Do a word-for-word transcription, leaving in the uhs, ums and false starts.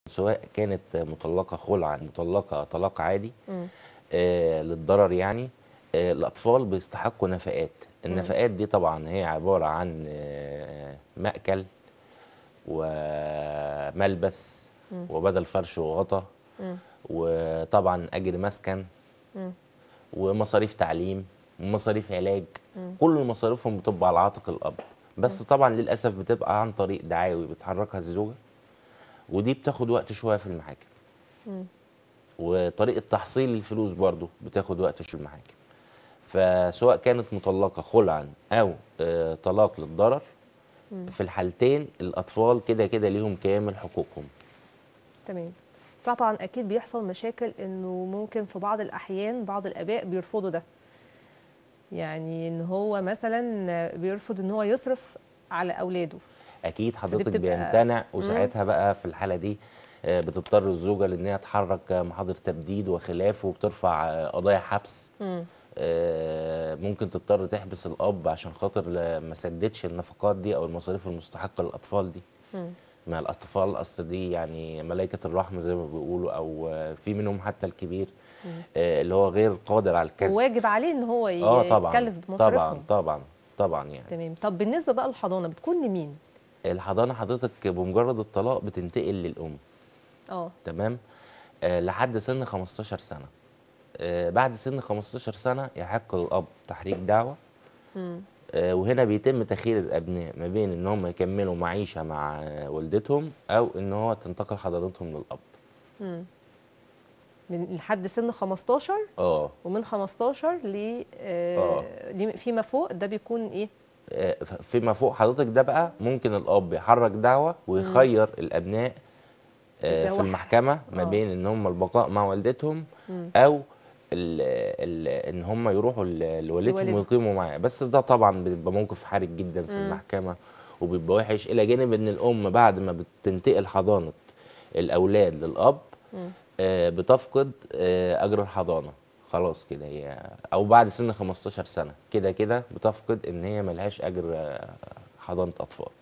سواء كانت مطلقة خلعا، مطلقة طلاق عادي إمم. آه للضرر يعني. آه الأطفال بيستحقوا نفقات. إمم. النفقات دي طبعا هي عبارة عن آه مأكل وملبس إمم. وبدل فرش وغطا، إمم. وطبعا أجر مسكن إمم. ومصاريف تعليم ومصاريف علاج. إمم. كل مصاريفهم بتبقى على عاتق الأب، بس إمم. طبعا للأسف بتبقى عن طريق دعاوي بتحركها الزوجة، ودي بتاخد وقت شوية في المحاكم. إمم. وطريقة تحصيل الفلوس برضو بتاخد وقت في المحاكم. فسواء كانت مطلقة خلعا أو آه طلاق للضرر، إمم. في الحالتين الأطفال كده كده ليهم كامل حقوقهم. تمام. طبعًا أكيد بيحصل مشاكل إنه ممكن في بعض الأحيان بعض الآباء بيرفضوا ده. يعني إن هو مثلًا بيرفض إن هو يصرف على أولاده. أكيد فدي حضرتك بتبقى بيمتنع، إمم. وساعتها بقى في الحالة دي آه بتضطر الزوجة لأن هي تحرك محاضر تبديد وخلافه، وبترفع آه قضايا حبس. إمم. آه ممكن تضطر تحبس الأب عشان خاطر ما سددش النفقات دي أو المصاريف المستحقة للأطفال دي. إمم. مع الأطفال أصل دي يعني ملائكة الرحمة زي ما بيقولوا، أو آه في منهم حتى الكبير إمم. آه اللي هو غير قادر على الكسب. وواجب عليه إن هو اه طبعا يتكلف طبعا بمصاريفهم. طبعا طبعا يعني. تمام. طب بالنسبة بقى للحضانة بتكون لمين؟ الحضانة حضرتك بمجرد الطلاق بتنتقل للأم. آه. تمام. آه لحد سن خمستاشر سنة. آه بعد سن خمستاشر سنة يحق للأب تحريك دعوة. إمم. آه وهنا بيتم تخيير الأبناء ما بين إن هم يكملوا معيشة مع آه والدتهم، أو إن هو تنتقل حضانتهم للأب. إمم. من لحد سن خمستاشر اه ومن خمستاشر ل اه آآ فيما فوق ده بيكون إيه؟ آه، فيما فوق حضرتك ده بقى ممكن الأب يحرك دعوة إمم. ويخير الأبناء آه، إذا في هو ح المحكمة ما آه. بين إن هم البقاء مع والدتهم، إمم. أو ال ال إن هم يروحوا ل- لوالدتهم لوالدهم. ويقيموا معاه. بس ده طبعا بيبقى موقف حرج جدا في إمم. المحكمة، وبيبقى وحش، إلى جانب إن الأم بعد ما بتنتقل حضانة الأولاد للأب إمم. آه، بتفقد آه، أجر الحضانة. خلاص كده هي، أو بعد سن خمستاشر سنة كده كده بتفقد إن هي ملهاش أجر آه، حضانة أطفال.